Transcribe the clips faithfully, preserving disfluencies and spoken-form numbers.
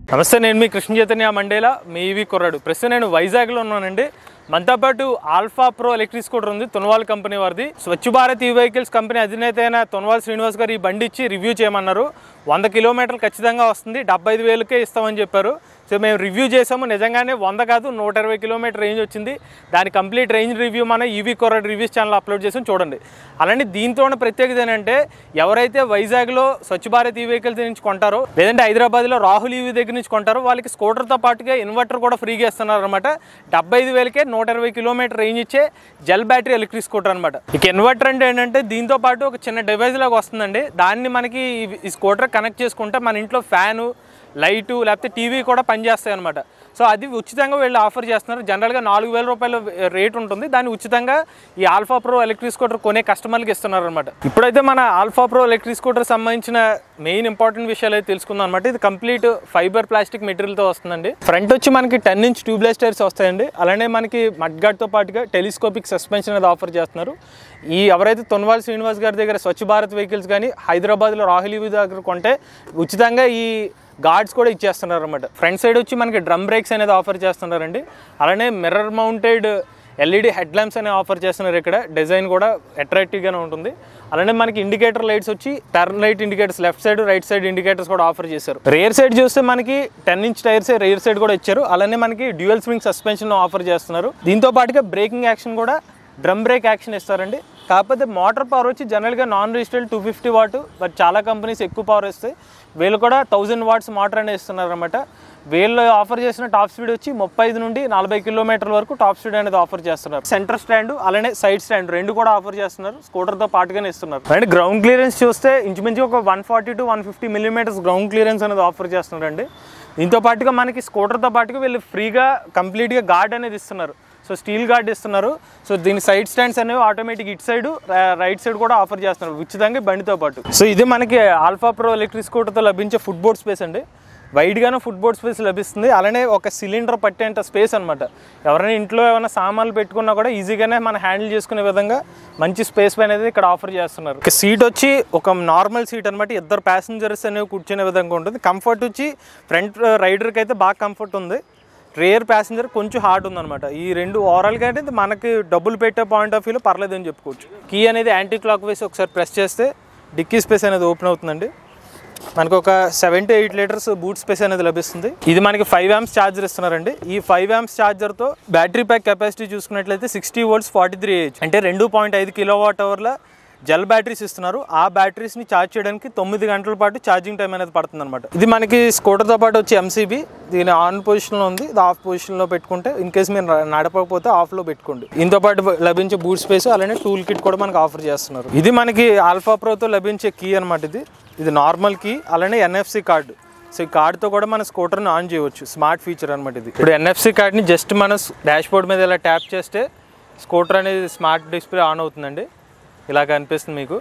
నమస్తే, నేను మీ కృష్ణ చైతన్య మండేలా, మీ ఈవీ కుర్రాడు. ప్రస్తుతం నేను వైజాగ్లో ఉన్నానండి. మనతో పాటు ఆల్ఫా ప్రో ఎలక్ట్రిక్ స్కూటర్ ఉంది, తొన్వాల్ కంపెనీ వారిది. స్వచ్ఛ భారత్ ఈ వెహికల్స్ కంపెనీ అధినేత అయిన తొన్వాల్ శ్రీనివాస్ గారు ఈ బండి ఇచ్చి రివ్యూ చేయమన్నారు. వంద కిలోమీటర్లు ఖచ్చితంగా వస్తుంది, డెబ్బై ఐదు వేలకే ఇస్తామని చెప్పారు. సో మేము రివ్యూ చేసాము, నిజంగానే వంద కాదు నూట ఇరవై కిలోమీటర్ రేంజ్ వచ్చింది. దాని కంప్లీట్ రేంజ్ రివ్యూ మన ఈవీ కుర్రాడు రివ్యూస్ ఛానల్ అప్లోడ్ చేసాం, చూడండి. అలానే దీంతో ఉన్న ప్రత్యేకత ఏంటంటే, ఎవరైతే వైజాగ్లో స్వచ్ఛ భారత్ ఈ వెహికల్స్ నుంచి కొంటారో, లేదంటే హైదరాబాద్లో రాహుల్ ఈవీ దగ్గర నుంచి కొంటారో, వాళ్ళకి స్కూటర్తో పాటుగా ఇన్వర్టర్ కూడా ఫ్రీగా ఇస్తున్నారు అనమాట. డెబ్బై ఐదు వేలకే నూట ఇరవై కిలోమీటర్ రేంజ్ ఇచ్చే జెల్ బ్యాటరీ ఎలక్ట్రిక్ స్కూటర్ అనమాట. ఇక ఇన్వర్టర్ అంటే ఏంటంటే, దీంతో పాటు ఒక చిన్న డివైస్ లాగా వస్తుందండి. దాన్ని మనకి ఈ స్కూటర్ కనెక్ట్ చేసుకుంటే మన ఇంట్లో ఫ్యాను, లైటు, లేకపోతే టీవీ కూడా పనిచేస్తాయి అనమాట. సో అది ఉచితంగా వీళ్ళు ఆఫర్ చేస్తున్నారు. జనరల్గా నాలుగు వేల రూపాయల రేట్ ఉంటుంది, దాన్ని ఉచితంగా ఈ ఆల్ఫా ప్రో ఎలక్ట్రిక్ స్కూటర్ కొనే కస్టమర్లకి ఇస్తున్నారు అనమాట. ఇప్పుడైతే మన ఆల్ఫా ప్రో ఎలక్ట్రిక్ స్కూటర్ సంబంధించిన మెయిన్ ఇంపార్టెంట్ విషయాలు అయితే తెలుసుకుందాం అనమాట. ఇది కంప్లీట్ ఫైబర్ ప్లాస్టిక్ మెటీరియల్తో వస్తుందండి. ఫ్రంట్ వచ్చి మనకి టెన్ ఇంచ్ ట్యూబ్లెస్ టైర్స్ వస్తాయండి. అలానే మనకి మడ్గార్డ్తో పాటుగా టెలిస్కోపిక్ సస్పెన్షన్ అనేది ఆఫర్ చేస్తున్నారు. ఈ ఎవరైతే తొన్వాల్ శ్రీనివాస్ గారి దగ్గర స్వచ్ఛ భారత్ వెహికల్స్ కానీ హైదరాబాద్లో రాహుల్ ఈవీ దగ్గర కొంటే ఉచితంగా ఈ గార్డ్స్ కూడా ఇచ్చేస్తున్నారు అనమాట. ఫ్రంట్ సైడ్ వచ్చి మనకి డ్రమ్ బ్రేక్స్ అనేది ఆఫర్ చేస్తున్నారండి. అలానే mirror mounted LED head lamps అనేవి ఆఫర్ చేస్తున్నారు. ఇక్కడ డిజైన్ కూడా అట్రాక్టివ్గానే ఉంటుంది. అలానే మనకి ఇండికేటర్ లైట్స్ వచ్చి turn light indicators left side right side indicators కూడా ఆఫర్ చేశారు. రేర్ సైడ్ చూస్తే మనకి ten inch tyres rear side కూడా ఇచ్చారు. అలానే మనకి డ్యూయల్ స్వింగ్ సస్పెన్షన్ ఆఫర్ చేస్తున్నారు. దీంతో పాటుగా బ్రేకింగ్ యాక్షన్ కూడా డ్రమ్ బ్రేక్ యాక్షన్ ఇస్తారండి. కాకపోతే మోటార్ పవర్ వచ్చి జనరల్గా non registered two fifty watt, but చాలా కంపెనీస్ ఎక్కువ పవర్ ఇస్తాయి. వీళ్ళు కూడా థౌజండ్ వాట్స్ మోటార్ అనేది ఇస్తున్నారు అనమాట. వీళ్ళు ఆఫర్ చేసిన టాప్ స్పీడ్ వచ్చి ముప్పై ఐదు నుండి నలభై కిలోమీటర్ల వరకు టాప్ స్పీడ్ అనేది ఆఫర్ చేస్తున్నారు. సెంటర్ స్టాండ్ అలానే సైడ్ స్టాండ్ రెండు కూడా ఆఫర్ చేస్తున్నారు, స్కూటర్తో పాటుగానే ఇస్తున్నారు. అండ్ గ్రౌండ్ క్లియరెన్స్ చూస్తే ఇంచుమించు ఒక one forty to one fifty millimetres ground clearance అనేది ఆఫర్ చేస్తున్నారండి. దీంతో పాటుగా మనకి స్కూటర్తో పాటుగా వీళ్ళు ఫ్రీగా కంప్లీట్గా గార్డ్ అనేది ఇస్తున్నారు. సో స్టీల్ గార్డ్ ఇస్తున్నారు. సో దీని సైడ్ స్టాండ్స్ అనేవి ఆటోమేటిక్ ఇటు సైడ్ రైట్ సైడ్ కూడా ఆఫర్ చేస్తున్నారు ఉచితంగా బండితో పాటు. సో ఇది మనకి ఆల్ఫా ప్రో ఎలక్ట్రిక్ స్కూటర్తో లభించే ఫుట్ బోర్డ్ స్పేస్ అండి. వైడ్గానే ఫుట్ బోర్డ్ స్పేస్ లభిస్తుంది. అలానే ఒక సిలిండర్ పట్టేంత స్పేస్ అనమాట. ఎవరైనా ఇంట్లో ఏమైనా సామాన్లు పెట్టుకున్నా కూడా ఈజీగానే మనం హ్యాండిల్ చేసుకునే విధంగా మంచి స్పేస్ అనేది ఇక్కడ ఆఫర్ చేస్తున్నారు. ఇక సీట్ వచ్చి ఒక నార్మల్ సీట్ అనమాట. ఇద్దరు ప్యాసింజర్స్ అనేవి కూర్చునే విధంగా ఉంటుంది. కంఫర్ట్ వచ్చి ఫ్రంట్ రైడర్కి అయితే బాగా కంఫర్ట్ ఉంది. రేర్ ప్యాసింజర్ కొంచెం హార్డ్ ఉందన్నమాట. ఈ రెండు ఓవరాల్గా అయితే మనకి డబ్బులు పెట్టే పాయింట్ ఆఫ్ వ్యూలో పర్లేదు అని చెప్పుకోవచ్చు. కీ అనేది యాంటీ క్లాక్ వైస్ ఒకసారి ప్రెస్ చేస్తే డిక్కీ స్పేస్ అనేది ఓపెన్ అవుతుందండి. మనకు ఒక seven to eight litres boot space అనేది లభిస్తుంది. ఇది మనకి ఫైవ్ యాంప్స్ ఛార్జర్ ఇస్తున్నారండి. ఈ ఫైవ్ యాంప్స్ ఛార్జర్తో బ్యాటరీ ప్యాక్ కెపాసిటీ చూసుకున్నట్లయితే sixty volts forty three A అంటే రెండు పాయింట్ ఐదు కిలో వాట్ అవర్ల జెల్ బ్యాటరీస్ ఇస్తున్నారు. ఆ బ్యాటరీస్ని ఛార్జ్ చేయడానికి తొమ్మిది గంటల పాటు ఛార్జింగ్ టైం అనేది పడుతుంది అనమాట. ఇది మనకి స్కూటర్తో పాటు వచ్చి ఎంసీబీ, దీని ఆన్ పొజిషన్లో ఉంది. ఇది ఆఫ్ పొజిషన్లో పెట్టుకుంటే ఇన్ కేసు మీరు నడపకపోతే ఆఫ్లో పెట్టుకోండి. దీంతో పాటు లభించే బూట్ స్పేస్ అలానే టూల్ కిట్ కూడా మనకు ఆఫర్ చేస్తున్నారు. ఇది మనకి ఆల్ఫా ప్రోతో లభించే కీ అనమాట. ఇది ఇది నార్మల్ కీ అలానే ఎన్ఎఫ్సి కార్డు. సో ఈ కార్డుతో కూడా మన స్కూటర్ని ఆన్ చేయవచ్చు, స్మార్ట్ ఫీచర్ అనమాట ఇది. ఇప్పుడు ఎన్ఎఫ్సి కార్డ్ని జస్ట్ మన డాష్ బోర్డ్ మీద ఇలా ట్యాప్ చేస్తే స్కూటర్ అనేది స్మార్ట్ డిస్ప్లే ఆన్ అవుతుందండి. ఇలాగ అనిపిస్తుంది మీకు.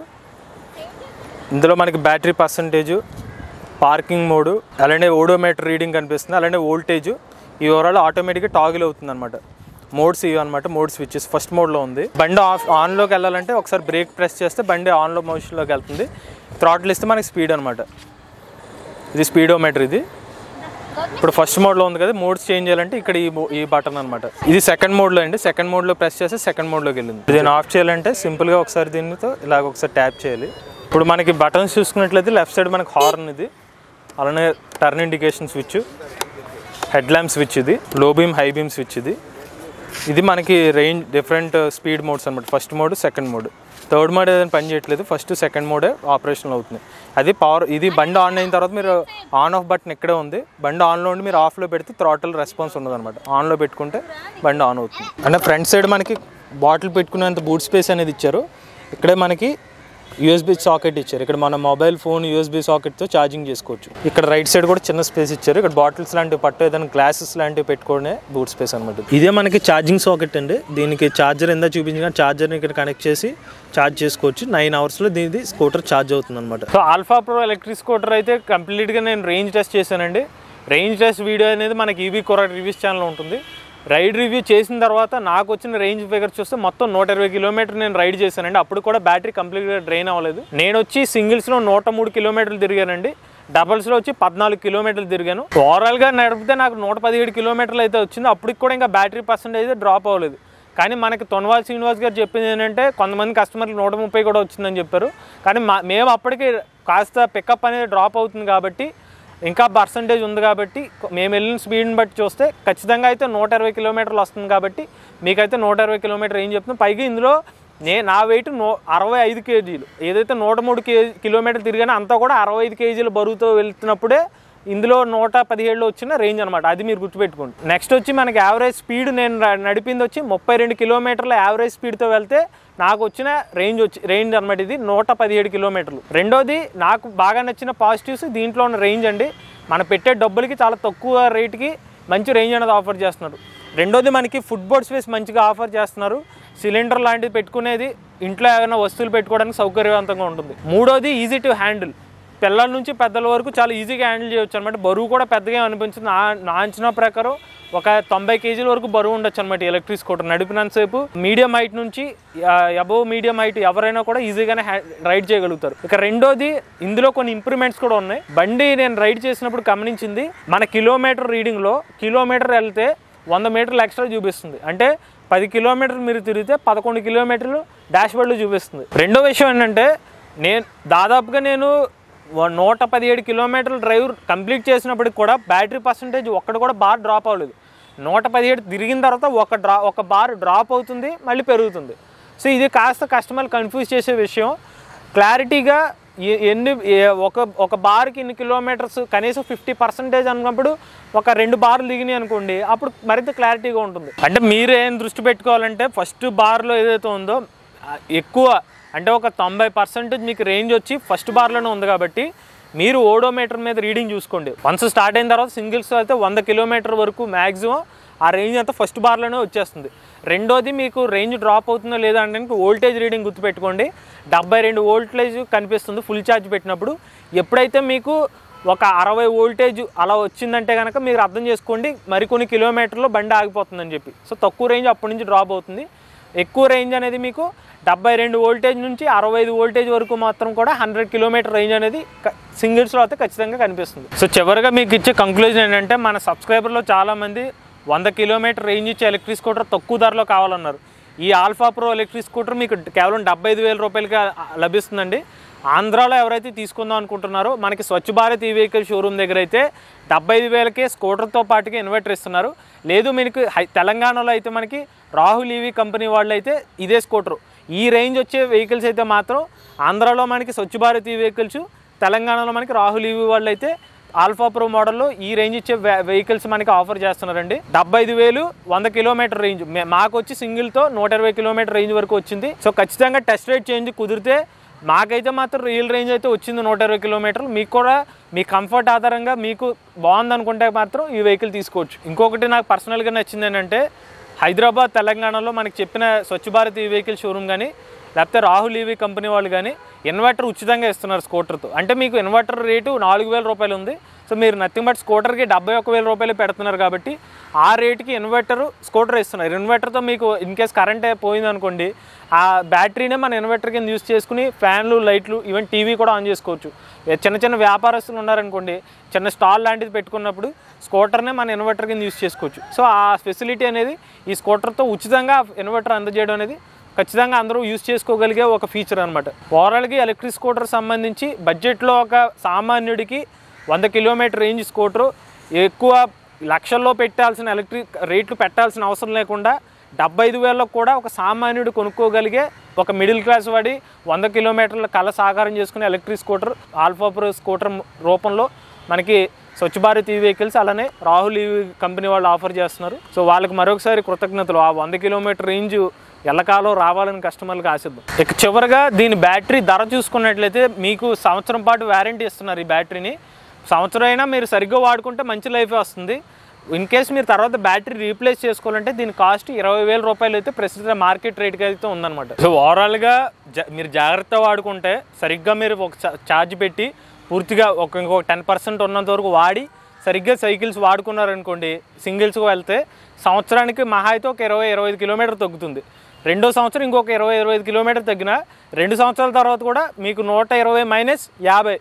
ఇందులో మనకి బ్యాటరీ పర్సంటేజు, పార్కింగ్ మోడు, అలానే ఓడోమీటర్ రీడింగ్ కనిపిస్తుంది. అలానే వోల్టేజ్ ఈ ఓవరాల్ ఆటోమేటిక్గా టాగిల్ అవుతుంది అనమాట. మోడ్స్ ఇవి అనమాట, మోడ్ స్విచ్చెస్. ఫస్ట్ మోడ్లో ఉంది. బండి ఆఫ్ ఆన్లోకి వెళ్ళాలంటే ఒకసారి బ్రేక్ ప్రెస్ చేస్తే బండి ఆన్లో మోషన్లోకి వెళ్తుంది. థ్రాటిల్ ఇస్తే మనకి స్పీడ్ అనమాట. ఇది స్పీడోమీటర్. ఇది ఇప్పుడు ఫస్ట్ మోడ్లో ఉంది కదా, మోడ్స్ చేంజ్ చేయాలంటే ఇక్కడ ఈ ఈ బటన్ అనమాట. ఇది సెకండ్ మోడ్లో అండి. సెకండ్ మోడ్లో ప్రెస్ చేస్తే సెకండ్ మోడ్లోకి వెళ్ళింది. దీన్ని ఆఫ్ చేయాలంటే సింపుల్గా ఒకసారి దీనితో ఇలాగ ఒకసారి ట్యాప్ చేయాలి. ఇప్పుడు మనకి బటన్స్ చూసుకున్నట్లయితే లెఫ్ట్ సైడ్ మనకి హార్న్ ఇది, అలానే turn indication switch, head lamp switch, ఇది low beam high beam switch. ఇది ఇది మనకి రేంజ్ డిఫరెంట్ స్పీడ్ మోడ్స్ అనమాట. First mode, second mode. Third mode ఏదైనా పని చేయట్లేదు, ఫస్ట్ సెకండ్ మోడే ఆపరేషన్లో అవుతుంది. అది పవర్. ఇది బండి ఆన్ అయిన తర్వాత మీరు ఆన్ ఆఫ్ బటన్ ఇక్కడే ఉంది. బండి ఆన్లో ఉండి మీరు ఆఫ్లో పెడితే థ్రాటిల్ రెస్పాన్స్ ఉండదు అనమాట. ఆన్లో పెట్టుకుంటే బండి ఆన్ అవుతుంది. అంటే ఫ్రంట్ సైడ్ మనకి బాటిల్ పెట్టుకునేంత బూట్ స్పేస్ అనేది ఇచ్చారు. ఇక్కడే మనకి యూఎస్బీ సాకెట్ ఇచ్చారు. ఇక్కడ మన మొబైల్ ఫోన్ యూఎస్బీ సాకెట్తో ఛార్జింగ్ చేసుకోవచ్చు. ఇక్కడ రైట్ సైడ్ కూడా చిన్న స్పేస్ ఇచ్చారు. ఇక్కడ బాటిల్స్ లాంటివి పట్టు ఏదైనా గ్లాసెస్ లాంటివి పెట్టుకునే బూట్ స్పేస్ అనమాట. ఇదే మనకి ఛార్జింగ్ సాకెట్ అండి. దీనికి ఛార్జర్ ఎంత చూపించిన ఛార్జర్ని ఇక్కడ కనెక్ట్ చేసి ఛార్జ్ చేసుకోవచ్చు. నైన్ అవర్స్లో దీనికి స్కూటర్ ఛార్జ్ అవుతుంది అనమాట. So Alpha Pro electric scooter అయితే కంప్లీట్గా నేను రేంజ్ టెస్ట్ చేశానండి. రేంజ్ టెస్ట్ వీడియో అనేది మనకి ఈవీ కుర్రాడు రివ్యూస్ ఛానల్ ఉంటుంది. రైడ్ రివ్యూ చేసిన తర్వాత నాకు వచ్చిన రేంజ్ ఫిగర్ చూస్తే మొత్తం నూట ఇరవై కిలోమీటర్ నేను రైడ్ చేశానండి. అప్పుడు కూడా బ్యాటరీ కంప్లీట్గా డ్రైన్ అవ్వలేదు. నేను వచ్చి సింగిల్స్లో నూట మూడు కిలోమీటర్లు తిరిగానండి. డబల్స్లో వచ్చి పద్నాలుగు కిలోమీటర్లు తిరిగాను. ఓవరాల్గా నడిపితే నాకు నూట పదిహేడు కిలోమీటర్లు అయితే వచ్చింది. అప్పటికి కూడా ఇంకా బ్యాటరీ పర్సెంటేజ్ డ్రాప్ అవ్వలేదు. కానీ మనకి తొనవాల్ శ్రీనివాస్ గారు చెప్పింది ఏంటంటే కొంతమంది కస్టమర్లు నూట ముప్పై కూడా వచ్చిందని చెప్పారు. కానీ మా మేము అప్పటికి కాస్త పికప్ అనేది డ్రాప్ అవుతుంది కాబట్టి ఇంకా పర్సంటేజ్ ఉంది కాబట్టి మేము వెళ్ళిన స్పీడ్ని బట్టి చూస్తే ఖచ్చితంగా అయితే నూట ఇరవై కిలోమీటర్లు వస్తుంది. కాబట్టి మీకైతే నూట ఇరవై కిలోమీటర్ ఏం చెప్తున్నాం. పైగా ఇందులో నేను నా వెయిట్ నూ అరవై ఐదు కేజీలు ఏదైతే నూట మూడు కేజీ కిలోమీటర్ తిరిగానో అంతా కూడా అరవై ఐదు కేజీలు బరువుతో వెళ్తున్నప్పుడే ఇందులో నూట పదిహేడులో వచ్చిన రేంజ్ అనమాట. అది మీరు గుర్తుపెట్టుకోండి. నెక్స్ట్ వచ్చి మనకి యావరేజ్ స్పీడ్ నేను నడిపింది వచ్చి ముప్పై రెండు కిలోమీటర్ల యావరేజ్ స్పీడ్తో వెళ్తే నాకు వచ్చిన రేంజ్ వచ్చి రేంజ్ అనమాట ఇది నూట పదిహేడు కిలోమీటర్లు. రెండోది నాకు బాగా నచ్చిన పాజిటివ్స్ దీంట్లో ఉన్న రేంజ్ అండి. మనం పెట్టే డబ్బులకి చాలా తక్కువ రేటుకి మంచి రేంజ్ అనేది ఆఫర్ చేస్తున్నారు. రెండోది మనకి ఫుట్బోర్డ్ స్పేస్ మంచిగా ఆఫర్ చేస్తున్నారు. సిలిండర్ లాంటిది పెట్టుకునేది ఇంట్లో ఏమైనా వస్తువులు పెట్టుకోవడానికి సౌకర్యవంతంగా ఉంటుంది. మూడోది ఈజీ టు హ్యాండిల్. పిల్లల నుంచి పెద్దల వరకు చాలా ఈజీగా హ్యాండిల్ చేయొచ్చు అనమాట. బరువు కూడా పెద్దగా అనిపించింది. నా నా అంచనా ప్రకారం ఒక తొంభై కేజీల వరకు బరువు ఉండొచ్చు అనమాట ఎలక్ట్రిక్ స్కూటర్ నడిపినంతసేపు. మీడియం హైట్ నుంచి అబోవ్ మీడియం హైట్ ఎవరైనా కూడా ఈజీగానే రైడ్ చేయగలుగుతారు. ఇక రెండోది ఇందులో కొన్ని ఇంప్రూవ్మెంట్స్ కూడా ఉన్నాయి. బండి నేను రైడ్ చేసినప్పుడు గమనించింది, మన కిలోమీటర్ రీడింగ్లో కిలోమీటర్ వెళ్తే వంద మీటర్లు ఎక్స్ట్రా చూపిస్తుంది. అంటే పది కిలోమీటర్లు మీరు తిరిగితే పదకొండు కిలోమీటర్లు డాష్ బోర్డ్లో చూపిస్తుంది. రెండో విషయం ఏంటంటే నేను దాదాపుగా నేను నూట పదిహేడు కిలోమీటర్ల డ్రైవ్ కంప్లీట్ చేసినప్పటికి కూడా బ్యాటరీ పర్సంటేజ్ ఒక్కటి కూడా బార్ డ్రాప్ అవ్వలేదు. నూట పదిహేడు తిరిగిన తర్వాత ఒక డ్రా ఒక బార్ డ్రాప్ అవుతుంది, మళ్ళీ పెరుగుతుంది. సో ఇది కాస్త కస్టమర్లు కన్ఫ్యూజ్ చేసే విషయం. క్లారిటీగా ఎన్ని ఒక ఒక బార్కి ఇన్ని కిలోమీటర్స్ కనీసం ఫిఫ్టీ పర్సెంటేజ్ అనుకున్నప్పుడు ఒక రెండు బార్లు దిగినాయి అనుకోండి, అప్పుడు మరింత క్లారిటీగా ఉంటుంది. అంటే మీరు ఏం దృష్టి పెట్టుకోవాలంటే ఫస్ట్ బార్లో ఏదైతే ఉందో ఎక్కువ అంటే ఒక తొంభై పర్సెంటేజ్ మీకు రేంజ్ వచ్చి ఫస్ట్ బార్లోనే ఉంది కాబట్టి మీరు ఓడోమీటర్ మీద రీడింగ్ చూసుకోండి. వన్స్ స్టార్ట్ అయిన తర్వాత సింగిల్స్ అయితే వంద కిలోమీటర్ వరకు మ్యాక్సిమం ఆ రేంజ్ అంతా ఫస్ట్ బార్లోనే వచ్చేస్తుంది. రెండోది మీకు రేంజ్ డ్రాప్ అవుతుందో లేదా అంటే వోల్టేజ్ రీడింగ్ గుర్తుపెట్టుకోండి. డెబ్బై రెండు వోల్టేజ్ కనిపిస్తుంది ఫుల్ ఛార్జ్ పెట్టినప్పుడు. ఎప్పుడైతే మీకు ఒక అరవై వోల్టేజ్ అలా వచ్చిందంటే కనుక మీరు అర్థం చేసుకోండి మరికొన్ని కిలోమీటర్లో బండి ఆగిపోతుందని చెప్పి. సో తక్కువ రేంజ్ అప్పటి నుంచి డ్రాప్ అవుతుంది. ఎక్కువ రేంజ్ అనేది మీకు డెబ్బై రెండు వోల్టేజ్ నుంచి అరవై ఐదు వోల్టేజ్ వరకు మాత్రం కూడా హండ్రెడ్ కిలోమీటర్ రేంజ్ అనేది సింగిల్స్లో అయితే ఖచ్చితంగా కనిపిస్తుంది. సో చివరిగా మీకు ఇచ్చే కంక్లూజన్ ఏంటంటే మన సబ్స్క్రైబర్లో చాలామంది వంద కిలోమీటర్ రేంజ్ ఇచ్చే ఎలక్ట్రిక్ స్కూటర్ తక్కువ ధరలో కావాలన్నారు. ఈ ఆల్ఫా ప్రో ఎలక్ట్రిక్ స్కూటర్ మీకు కేవలం డెబ్బై ఐదు వేల రూపాయలకి లభిస్తుందండి. ఆంధ్రాలో ఎవరైతే తీసుకుందాం అనుకుంటున్నారో మనకి స్వచ్ఛ భారత్ ఈ వెహికల్ షోరూమ్ దగ్గర అయితే డెబ్బై ఐదు వేలకే స్కూటర్తో పాటుగా ఇన్వర్టర్ ఇస్తున్నారు. లేదు మీకు తెలంగాణలో అయితే మనకి రాహుల్ ఈవీ కంపెనీ వాళ్ళు అయితే ఇదే స్కూటరు. ఈ రేంజ్ వచ్చే వెహికల్స్ అయితే మాత్రం ఆంధ్రాలో మనకి స్వచ్ఛ భారత్ ఈ వెహికల్స్, తెలంగాణలో మనకి రాహుల్ ఈవీ వాళ్ళు అయితే ఆల్ఫా ప్రో మోడల్లో ఈ రేంజ్ ఇచ్చే వెహికల్స్ మనకి ఆఫర్ చేస్తున్నారండి. డెబ్బై ఐదు వేలు వంద కిలోమీటర్ రేంజ్ మాకు వచ్చి సింగిల్తో నూట ఇరవై కిలోమీటర్ రేంజ్ వరకు వచ్చింది. సో ఖచ్చితంగా టెస్ట్ రైడ్ చేంజ్ కుదిరితే మాకైతే మాత్రం రియల్ రేంజ్ అయితే వచ్చింది నూట ఇరవై కిలోమీటర్లు. మీకు కూడా మీ కంఫర్ట్ ఆధారంగా మీకు బాగుంది అనుకుంటే మాత్రం ఈ వెహికల్ తీసుకోవచ్చు. ఇంకొకటి నాకు పర్సనల్గా నచ్చింది ఏంటంటే హైదరాబాద్ తెలంగాణలో మనకి చెప్పిన స్వచ్ఛ భారత్ ఈ వెహికల్ షోరూమ్ కానీ లేకపోతే రాహుల్ ఈవీ కంపెనీ వాళ్ళు కానీ ఇన్వర్టర్ ఉచితంగా ఇస్తున్నారు స్కూటర్తో. అంటే మీకు ఇన్వర్టర్ రేటు నాలుగు వేల రూపాయలు ఉంది. సో మీరు నథింగ్ బట్ స్కూటర్కి డెబ్బై ఒక వేల రూపాయలు పెడుతున్నారు కాబట్టి ఆ రేటుకి ఇన్వర్టర్ స్కూటర్ ఇస్తున్నారు. ఇన్వర్టర్తో మీకు ఇన్ కేస్ కరెంట్ పోయింది అనుకోండి, ఆ బ్యాటరీనే మన ఇన్వర్టర్ కింద యూస్ చేసుకుని ఫ్యాన్లు, లైట్లు, ఈవెన్ టీవీ కూడా ఆన్ చేసుకోవచ్చు. చిన్న చిన్న వ్యాపారస్తులు ఉన్నారనుకోండి, చిన్న స్టాల్ లాంటిది పెట్టుకున్నప్పుడు స్కూటర్నే మన ఇన్వర్టర్ కింద యూస్ చేసుకోవచ్చు. సో ఆ ఫెసిలిటీ అనేది ఈ స్కూటర్తో ఉచితంగా ఇన్వర్టర్ అందజేయడం అనేది ఖచ్చితంగా అందరూ యూజ్ చేసుకోగలిగే ఒక ఫీచర్ అనమాట. ఓవరాల్గా ఎలక్ట్రిక్ స్కూటర్ సంబంధించి బడ్జెట్లో ఒక సామాన్యుడికి వంద కిలోమీటర్ రేంజ్ స్కూటరు ఎక్కువ లక్షల్లో పెట్టాల్సిన ఎలక్ట్రిక్ రేట్లు పెట్టాల్సిన అవసరం లేకుండా డెబ్బై ఐదు వేలలో కూడా ఒక సామాన్యుడు కొనుక్కోగలిగే ఒక మిడిల్ క్లాస్ వాడి వంద కిలోమీటర్ల కళ సాకారం చేసుకునే electric scooter Alpha Pro scooter రూపంలో మనకి స్వచ్ఛ భారత్ ఈ వెహికల్స్ అలానే రాహుల్ ఈవీ కంపెనీ వాళ్ళు ఆఫర్ చేస్తున్నారు. సో వాళ్ళకి మరొకసారి కృతజ్ఞతలు. ఆ వంద కిలోమీటర్ రేంజ్ ఎల్లకాలం రావాలని కస్టమర్లకు ఆశిద్దాం. ఇక చివరిగా దీని బ్యాటరీ ధర చూసుకున్నట్లయితే మీకు సంవత్సరం పాటు వారంటీ ఇస్తున్నారు. ఈ బ్యాటరీని సంవత్సరం అయినా మీరు సరిగ్గా వాడుకుంటే మంచి లైఫ్ వస్తుంది. ఇన్ కేస్ మీరు తర్వాత బ్యాటరీ రీప్లేస్ చేసుకోవాలంటే దీని కాస్ట్ ఇరవై వేల రూపాయలు అయితే ప్రస్తుత మార్కెట్ రేట్కి అయితే ఉందన్నమాట. సో ఓవరాల్గా జ మీరు జాగ్రత్త వాడుకుంటే సరిగ్గా మీరు ఒక ఛార్జ్ పెట్టి పూర్తిగా ఒక ఇంకొక టెన్ పర్సెంట్ ఉన్నంత వరకు వాడి సరిగ్గా సైకిల్స్ వాడుకున్నారనుకోండి, సింగిల్స్కి వెళ్తే సంవత్సరానికి మహా అయితే ఒక ఇరవై ఇరవై ఐదు కిలోమీటర్ తగ్గుతుంది. రెండో సంవత్సరం ఇంకొక ఇరవై ఇరవై ఐదు కిలోమీటర్ తగ్గిన రెండు సంవత్సరాల తర్వాత కూడా మీకు నూట ఇరవై మైనస్ యాభై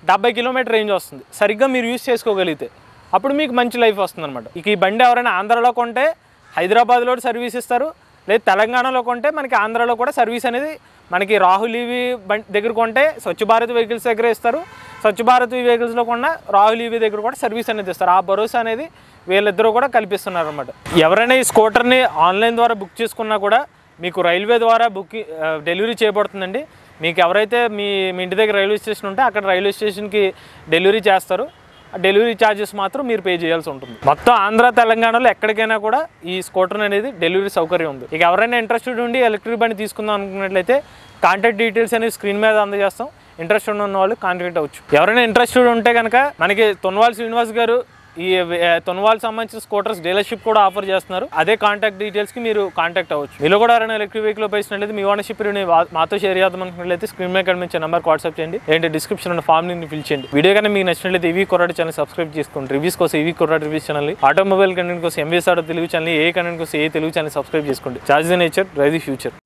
డెబ్బై కిలోమీటర్ రేంజ్ వస్తుంది సరిగ్గా మీరు యూజ్ చేసుకోగలిగితే. అప్పుడు మీకు మంచి లైఫ్ వస్తుంది అనమాట. ఇక ఈ బండి ఎవరైనా ఆంధ్రాలో కొంటే హైదరాబాద్లో సర్వీస్ ఇస్తారు, లేదు తెలంగాణలో కొంటే మనకి ఆంధ్రాలో కూడా సర్వీస్ అనేది మనకి రాహుల్ ఈవీ బండి దగ్గర కొంటే స్వచ్ఛ భారత్ వెహికల్స్ దగ్గర ఇస్తారు, స్వచ్ఛ భారత్ వెహికల్స్లో కొన్న రాహుల్ ఈవీ దగ్గర కూడా సర్వీస్ అనేది ఇస్తారు. ఆ భరోసా అనేది వీళ్ళిద్దరూ కూడా కల్పిస్తున్నారు అనమాట. ఎవరైనా ఈ స్కూటర్ని ఆన్లైన్ ద్వారా బుక్ చేసుకున్నా కూడా మీకు రైల్వే ద్వారా బుక్ డెలివరీ చేయబడుతుందండి. మీకు ఎవరైతే మీ మీ ఇంటి దగ్గర రైల్వే స్టేషన్ ఉంటే అక్కడ రైల్వే స్టేషన్కి డెలివరీ చేస్తారు. ఆ డెలివరీ ఛార్జెస్ మాత్రం మీరు పే చేయాల్సి ఉంటుంది. మొత్తం ఆంధ్ర తెలంగాణలో ఎక్కడికైనా కూడా ఈ స్కూటర్ అనేది డెలివరీ సౌకర్యం ఉంది. ఇక ఎవరైనా ఇంట్రెస్టెడ్ ఉండి ఎలక్ట్రిక్ బండి తీసుకుందాం అనుకున్నట్లయితే కాంటాక్ట్ డీటెయిల్స్ అనేది స్క్రీన్ మీద అందజేస్తాం. ఇంట్రెస్టెడ్ ఉన్న వాళ్ళు కాంటాక్ట్ అవ్వచ్చు. ఎవరైనా ఇంట్రెస్టెడ్ ఉంటే కనుక మనకి తొన్వాల్ శ్రీనివాస్ గారు ఈ తొన్వాల్ సంబంధించిన స్కూటర్స్ డీలర్షిప్ కూడా ఆఫర్ చేస్తున్నారు. అదే కాంటాక్ట్ డీటెయిల్స్కి మీరు కాంటాక్ట్ అవ్వచ్చు. మీలో కూడా ఎవరైనా ఎలక్ట్రిక్ వెహికల్ ఉపయోగించినట్లయితే మీ ఓనర్షిప్ మాతో షేర్ చేద్దాం అనుకున్నట్లయితే స్క్రీన్ మీద కనిపించే నెంబర్కి వాట్సాప్ చేయండి, ఏంటి డిస్క్రిప్షన్ ఉన్న ఫామ్ ని ఫిల్ చేయండి. వీడియో కానీ మీకు నచ్చినట్లయితే ఈవీ కుర్రాడు ఛానల్ సబ్స్క్రైబ్ చేసుకోండి. రివ్యూస్ కోసం ఈవీ కుర్రాడు రివ్యూస్ ఛానల్, ఆటోమొబైల్ కంటెంట్ కోసం MVS auto Telugu channel, A content కోసం ఏ తెలుగు ఛానల్ సబ్స్క్రైబ్ చేసుకోండి. Charge the nature, drive the future.